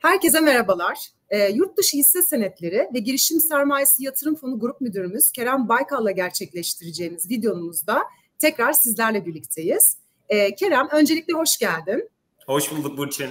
Herkese merhabalar. Yurt dışı hisse senetleri ve girişim sermayesi yatırım fonu grup müdürümüz Kerem Baykal'la gerçekleştireceğimiz videomuzda tekrar sizlerle birlikteyiz. Kerem, öncelikle hoş geldin. Hoş bulduk Burçin.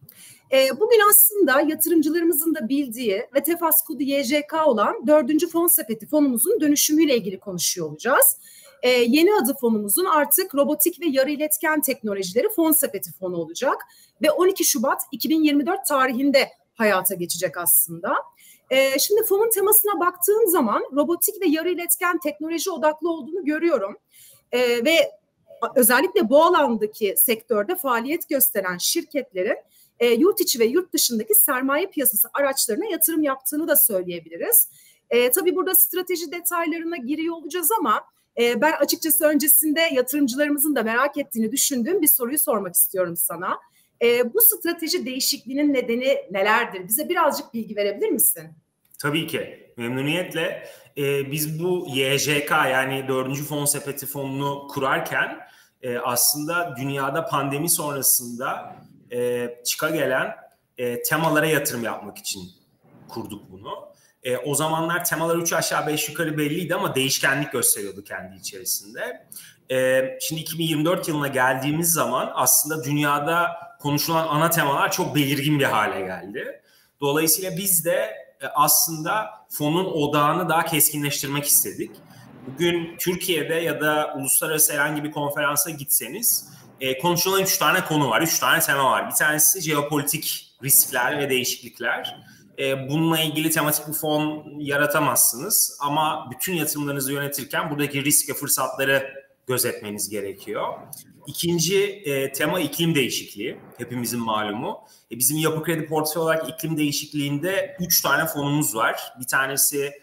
Bugün aslında yatırımcılarımızın da bildiği ve tefas kodu YJK olan 4. Fon Sepeti fonumuzun dönüşümüyle ilgili konuşuyor olacağız. Yeni adı fonumuzun artık robotik ve yarı iletken teknolojileri fon sepeti fonu olacak ve 12 Şubat 2024 tarihinde hayata geçecek aslında. Şimdi fonun temasına baktığım zaman robotik ve yarı iletken teknoloji odaklı olduğunu görüyorum ve özellikle bu alandaki sektörde faaliyet gösteren şirketlerin yurt içi ve yurt dışındaki sermaye piyasası araçlarına yatırım yaptığını da söyleyebiliriz. Tabii burada strateji detaylarına giriyor olacağız ama ben açıkçası öncesinde yatırımcılarımızın da merak ettiğini düşündüğüm bir soruyu sormak istiyorum sana. Bu strateji değişikliğinin nedeni nelerdir? Bize birazcık bilgi verebilir misin? Tabii ki, memnuniyetle. Biz bu YJK yani 4. Fon Sepeti fonunu kurarken aslında dünyada pandemi sonrasında çıka gelen temalara yatırım yapmak için kurduk bunu. O zamanlar temalar 3 aşağı 5 yukarı belliydi ama değişkenlik gösteriyordu kendi içerisinde. Şimdi 2024 yılına geldiğimiz zaman aslında dünyada konuşulan ana temalar çok belirgin bir hale geldi. Dolayısıyla biz de aslında fonun odağını daha keskinleştirmek istedik. Bugün Türkiye'de ya da uluslararası herhangi bir konferansa gitseniz konuşulan 3 tane konu var, 3 tane tema var. Bir tanesi jeopolitik riskler ve değişiklikler. Bununla ilgili tematik bir fon yaratamazsınız ama bütün yatırımlarınızı yönetirken buradaki risk ve fırsatları gözetmeniz gerekiyor. İkinci tema iklim değişikliği, hepimizin malumu. Bizim Yapı Kredi portföy olarak iklim değişikliğinde 3 tane fonumuz var. Bir tanesi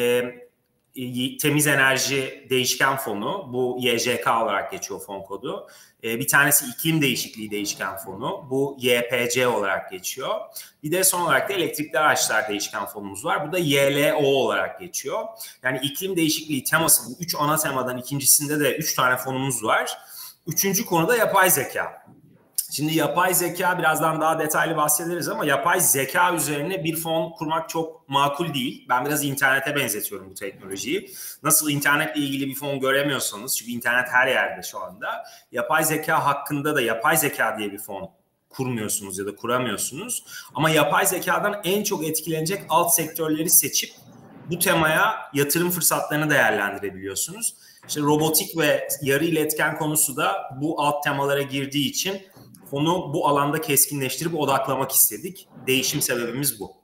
temiz enerji değişken fonu, bu YJK olarak geçiyor fon kodu. Bir tanesi iklim değişikliği değişken fonu, bu YPC olarak geçiyor. Bir de son olarak da elektrikli araçlar değişken fonumuz var. Bu da YLO olarak geçiyor. Yani iklim değişikliği teması, bu 3 ana temadan ikincisinde de 3 tane fonumuz var. Üçüncü konu da yapay zeka. Şimdi yapay zeka birazdan daha detaylı bahsederiz ama yapay zeka üzerine bir fon kurmak çok makul değil. Ben biraz internete benzetiyorum bu teknolojiyi. Nasıl internetle ilgili bir fon göremiyorsanız, çünkü internet her yerde şu anda, yapay zeka hakkında da yapay zeka diye bir fon kurmuyorsunuz ya da kuramıyorsunuz. Ama yapay zekadan en çok etkilenecek alt sektörleri seçip bu temaya yatırım fırsatlarını değerlendirebiliyorsunuz. İşte robotik ve yarı iletken konusu da bu alt temalara girdiği için fonu bu alanda keskinleştirip odaklamak istedik. Değişim sebebimiz bu.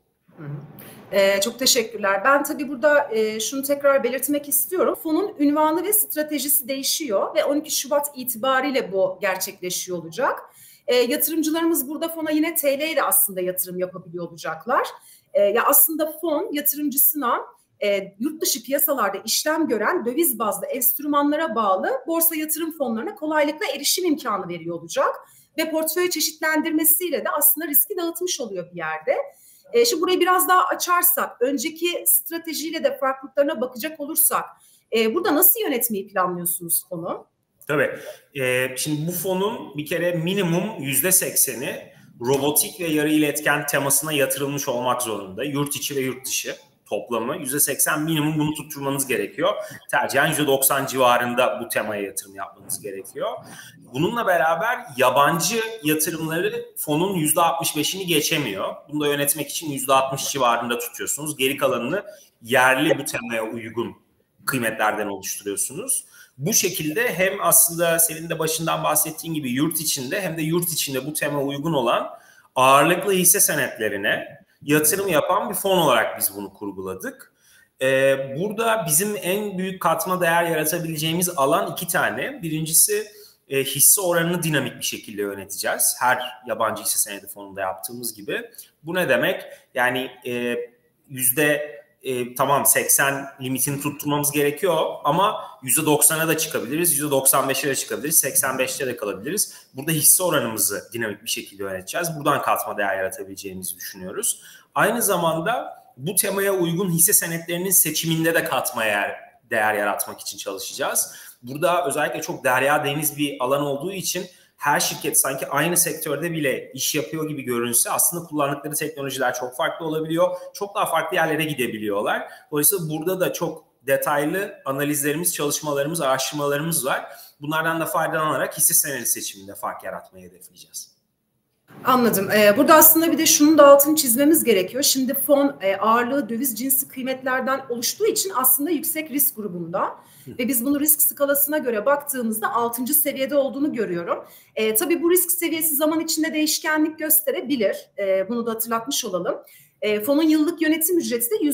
Çok teşekkürler. Ben tabii burada şunu tekrar belirtmek istiyorum. Fonun ünvanı ve stratejisi değişiyor ve 12 Şubat itibariyle bu gerçekleşiyor olacak. Yatırımcılarımız burada fona yine TL ile aslında yatırım yapabiliyor olacaklar. Ya aslında fon yatırımcısına yurt dışı piyasalarda işlem gören döviz bazlı enstrümanlara bağlı borsa yatırım fonlarına kolaylıkla erişim imkanı veriyor olacak. Ve portföy çeşitlendirmesiyle de aslında riski dağıtmış oluyor bir yerde. Şimdi burayı biraz daha açarsak, önceki stratejiyle de farklılıklarına bakacak olursak, burada nasıl yönetmeyi planlıyorsunuz fonu? Tabii. Şimdi bu fonun bir kere minimum %80'i robotik ve yarı iletken temasına yatırılmış olmak zorunda. Yurt içi ve yurt dışı toplamı %80 minimum, bunu tutturmanız gerekiyor. Tercihen %90 civarında bu temaya yatırım yapmanız gerekiyor. Bununla beraber yabancı yatırımları fonun %65'ini geçemiyor. Bunu da yönetmek için %60 civarında tutuyorsunuz. Geri kalanını yerli bu temaya uygun kıymetlerden oluşturuyorsunuz. Bu şekilde hem aslında senin de başından bahsettiğin gibi yurt içinde hem de yurt içinde bu tema uygun olan ağırlıklı hisse senetlerine yatırım yapan bir fon olarak biz bunu kurguladık. Burada bizim en büyük katma değer yaratabileceğimiz alan 2 tane. Birincisi hisse oranını dinamik bir şekilde yöneteceğiz. Her yabancı hisse senedi fonunda yaptığımız gibi. Bu ne demek? Yani tamam 80 limitini tutturmamız gerekiyor ama %90'a da çıkabiliriz, %95'e de çıkabiliriz, 85'te de kalabiliriz. Burada hisse oranımızı dinamik bir şekilde yöneteceğiz. Buradan katma değer yaratabileceğimizi düşünüyoruz. Aynı zamanda bu temaya uygun hisse senetlerinin seçiminde de katma değer yaratmak için çalışacağız. Burada özellikle çok derya deniz bir alan olduğu için her şirket sanki aynı sektörde bile iş yapıyor gibi görünse aslında kullandıkları teknolojiler çok farklı olabiliyor. Çok daha farklı yerlere gidebiliyorlar. Dolayısıyla burada da çok detaylı analizlerimiz, çalışmalarımız, araştırmalarımız var. Bunlardan da faydalanarak hisse senedi seçiminde fark yaratmayı hedefleyeceğiz. Anladım. Burada aslında bir de şunun da altını çizmemiz gerekiyor. Şimdi fon ağırlığı döviz cinsi kıymetlerden oluştuğu için aslında yüksek risk grubunda ve biz bunu risk skalasına göre baktığımızda 6. seviyede olduğunu görüyorum. Tabii bu risk seviyesi zaman içinde değişkenlik gösterebilir. Bunu da hatırlatmış olalım. Fonun yıllık yönetim ücreti de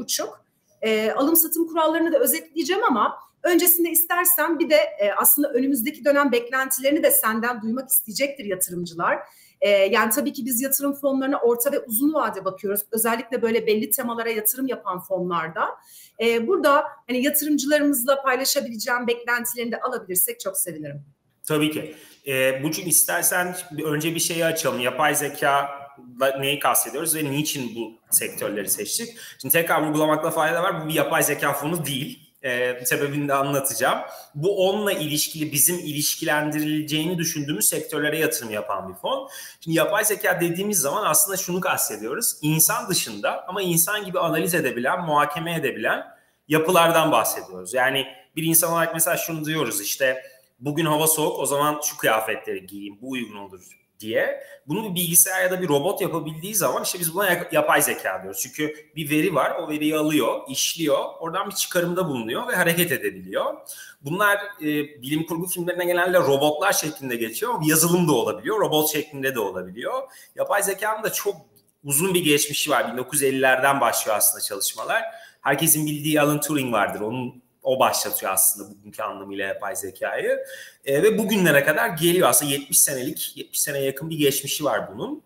%2,5. Alım satım kurallarını da özetleyeceğim ama öncesinde istersen bir de aslında önümüzdeki dönem beklentilerini de senden duymak isteyecektir yatırımcılar. Yani tabii ki biz yatırım fonlarına orta ve uzun vade bakıyoruz. Özellikle böyle belli temalara yatırım yapan fonlarda. Burada hani yatırımcılarımızla paylaşabileceğim beklentilerini de alabilirsek çok sevinirim. Tabii ki. Burcu istersen önce bir şeyi açalım. Yapay zeka neyi kastediyoruz ve niçin bu sektörleri seçtik? Şimdi tekrar vurgulamakta fayda var. Bu bir yapay zeka fonu değil. Sebebini de anlatacağım. Bu onunla ilişkili bizim ilişkilendirileceğini düşündüğümüz sektörlere yatırım yapan bir fon. Şimdi yapay zeka dediğimiz zaman aslında şunu kastediyoruz. İnsan dışında ama insan gibi analiz edebilen, muhakeme edebilen yapılardan bahsediyoruz. Yani bir insan olarak mesela şunu diyoruz işte bugün hava soğuk o zaman şu kıyafetleri giyeyim bu uygun olur diye. Bunu bir bilgisayar ya da bir robot yapabildiği zaman işte biz buna yapay zeka diyoruz. Çünkü bir veri var, o veriyi alıyor, işliyor, oradan bir çıkarımda bulunuyor ve hareket edebiliyor. Bunlar bilim kurgu filmlerine genelde robotlar şeklinde geçiyor ama yazılım da olabiliyor, robot şeklinde de olabiliyor. Yapay zekanın da çok uzun bir geçmişi var. 1950'lerden başlıyor aslında çalışmalar. Herkesin bildiği Alan Turing vardır, o başlatıyor aslında bugünkü anlamıyla yapay zekayı. Ve bugünlere kadar geliyor. Aslında 70 seneye yakın bir geçmişi var bunun.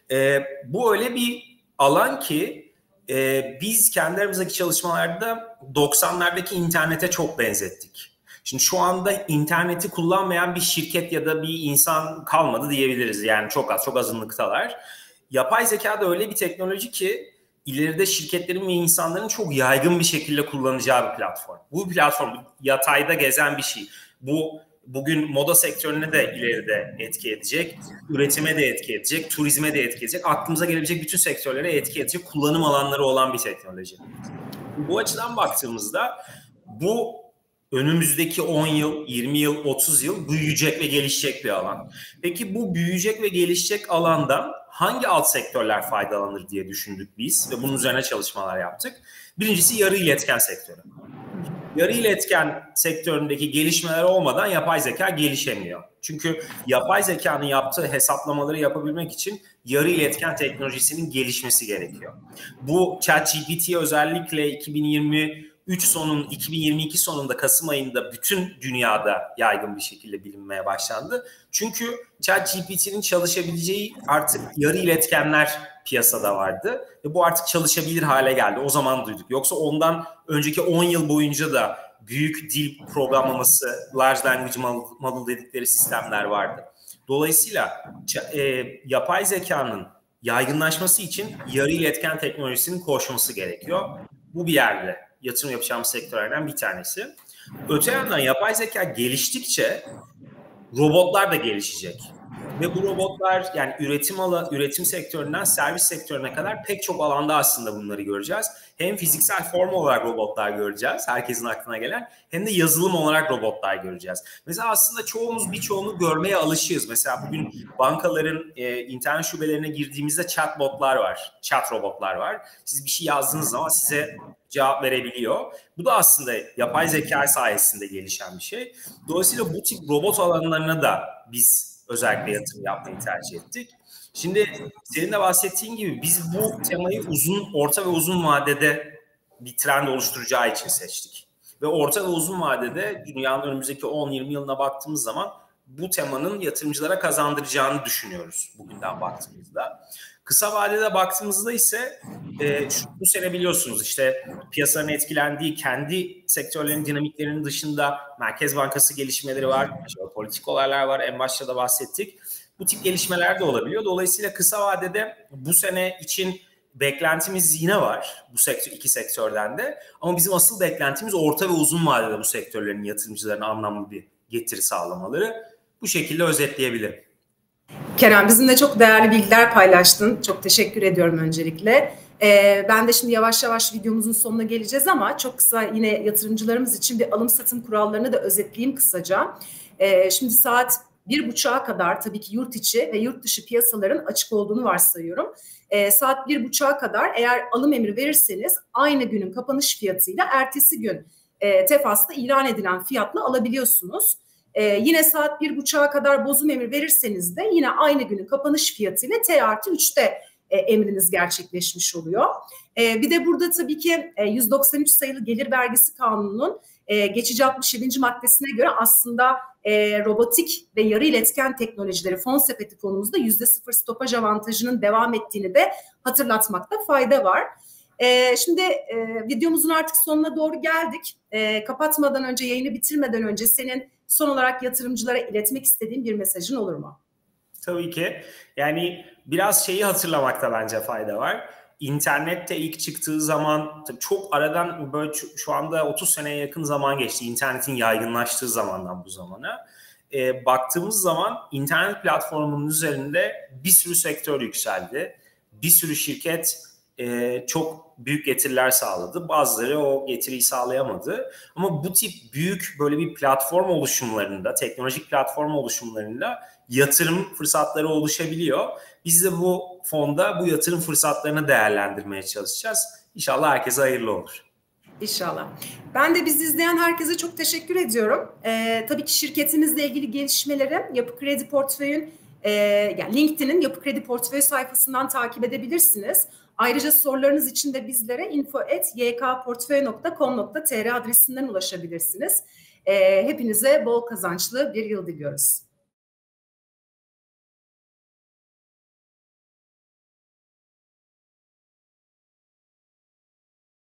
Bu öyle bir alan ki biz kendi aramızdaki çalışmalarda 90'lardaki internete çok benzettik. Şimdi şu anda interneti kullanmayan bir şirket ya da bir insan kalmadı diyebiliriz. Yani çok azınlıktalar. Yapay zeka da öyle bir teknoloji ki ileride şirketlerin ve insanların çok yaygın bir şekilde kullanacağı bir platform. Bu platform yatayda gezen bir şey. Bu bugün moda sektörüne de ileride etki edecek, üretime de etki edecek, turizme de etki edecek, aklımıza gelebilecek bütün sektörlere etki edecek kullanım alanları olan bir teknoloji. Bu açıdan baktığımızda bu önümüzdeki 10 yıl, 20 yıl, 30 yıl büyüyecek ve gelişecek bir alan. Peki bu büyüyecek ve gelişecek alandan hangi alt sektörler faydalanır diye düşündük biz ve bunun üzerine çalışmalar yaptık. Birincisi yarı iletken sektörü. Yarı iletken sektöründeki gelişmeler olmadan yapay zeka gelişemiyor. Çünkü yapay zekanın yaptığı hesaplamaları yapabilmek için yarı iletken teknolojisinin gelişmesi gerekiyor. Bu ChatGPT özellikle 2022 sonunda Kasım ayında bütün dünyada yaygın bir şekilde bilinmeye başlandı. Çünkü ChatGPT'nin çalışabileceği artık yarı iletkenler piyasada vardı. Ve bu artık çalışabilir hale geldi. O zaman duyduk. Yoksa ondan önceki 10 yıl boyunca da büyük dil programlaması, large language model dedikleri sistemler vardı. Dolayısıyla yapay zekanın yaygınlaşması için yarı iletken teknolojisinin koşması gerekiyor. Bu bir yerde yatırım yapacağımız sektörlerden bir tanesi. Öte yandan yapay zeka geliştikçe robotlar da gelişecek. Ve bu robotlar yani üretim sektöründen servis sektörüne kadar pek çok alanda aslında bunları göreceğiz. Hem fiziksel form olarak robotlar göreceğiz, herkesin aklına gelen, hem de yazılım olarak robotlar göreceğiz. Mesela aslında birçoğunu görmeye alışığız. Mesela bugün bankaların internet şubelerine girdiğimizde chatbotlar var, chat robotlar var. Siz bir şey yazdığınız zaman size cevap verebiliyor. Bu da aslında yapay zeka sayesinde gelişen bir şey. Dolayısıyla bu tip robot alanlarına da biz özellikle yatırım yapmayı tercih ettik. Şimdi senin de bahsettiğin gibi biz bu temayı orta ve uzun vadede bir trend oluşturacağı için seçtik. Ve orta ve uzun vadede dünyanın önümüzdeki 10-20 yılına baktığımız zaman bu temanın yatırımcılara kazandıracağını düşünüyoruz bugünden baktığımızda. Kısa vadede baktığımızda ise bu sene biliyorsunuz işte piyasanın etkilendiği kendi sektörlerin dinamiklerinin dışında Merkez Bankası gelişmeleri var, politik olaylar var, en başta da bahsettik. Bu tip gelişmeler de olabiliyor. Dolayısıyla kısa vadede bu sene için beklentimiz yine var bu iki sektörden de. Ama bizim asıl beklentimiz orta ve uzun vadede bu sektörlerin yatırımcılarına anlamlı bir getiri sağlamaları. Bu Bu şekilde özetleyebilirim. Kerem, bizimle çok değerli bilgiler paylaştın. Çok teşekkür ediyorum öncelikle. Ben de şimdi yavaş yavaş videomuzun sonuna geleceğiz ama çok kısa yine yatırımcılarımız için bir alım satım kurallarını da özetleyeyim kısaca. Şimdi saat 1.30'a kadar tabii ki yurt içi ve yurt dışı piyasaların açık olduğunu varsayıyorum. Saat 1.30'a kadar eğer alım emri verirseniz aynı günün kapanış fiyatıyla ertesi gün Tefas'ta ilan edilen fiyatla alabiliyorsunuz. Yine saat 1.30'a kadar bozum emri verirseniz de yine aynı günün kapanış fiyatıyla T+3'te emriniz gerçekleşmiş oluyor. Bir de burada tabii ki 193 sayılı Gelir Vergisi Kanunu'nun geçici 67. maddesine göre aslında robotik ve yarı iletken teknolojileri fon sepeti fonumuzda %0 stopaj avantajının devam ettiğini de hatırlatmakta fayda var. Şimdi videomuzun artık sonuna doğru geldik. Kapatmadan önce, yayını bitirmeden önce senin son olarak yatırımcılara iletmek istediğin bir mesajın olur mu? Tabii ki. Yani biraz şeyi hatırlamakta bence fayda var. İnternette ilk çıktığı zaman çok aradan böyle şu anda 30 seneye yakın zaman geçti. İnternetin yaygınlaştığı zamandan bu zamana. Baktığımız zaman internet platformunun üzerinde bir sürü sektör yükseldi. Bir sürü şirket çok büyük getiriler sağladı. Bazıları o getiriyi sağlayamadı. Ama bu tip büyük böyle bir platform oluşumlarında, teknolojik platform oluşumlarında yatırım fırsatları oluşabiliyor. Biz de bu fonda bu yatırım fırsatlarını değerlendirmeye çalışacağız. İnşallah herkese hayırlı olur. İnşallah. Ben de bizi izleyen herkese çok teşekkür ediyorum. Tabii ki şirketinizle ilgili gelişmeleri Yapı Kredi Portföy'ün yani LinkedIn'in Yapı Kredi Portföy sayfasından takip edebilirsiniz. Ayrıca sorularınız için de bizlere info@ykportföy.com.tr adresinden ulaşabilirsiniz. Hepinize bol kazançlı bir yıl diliyoruz.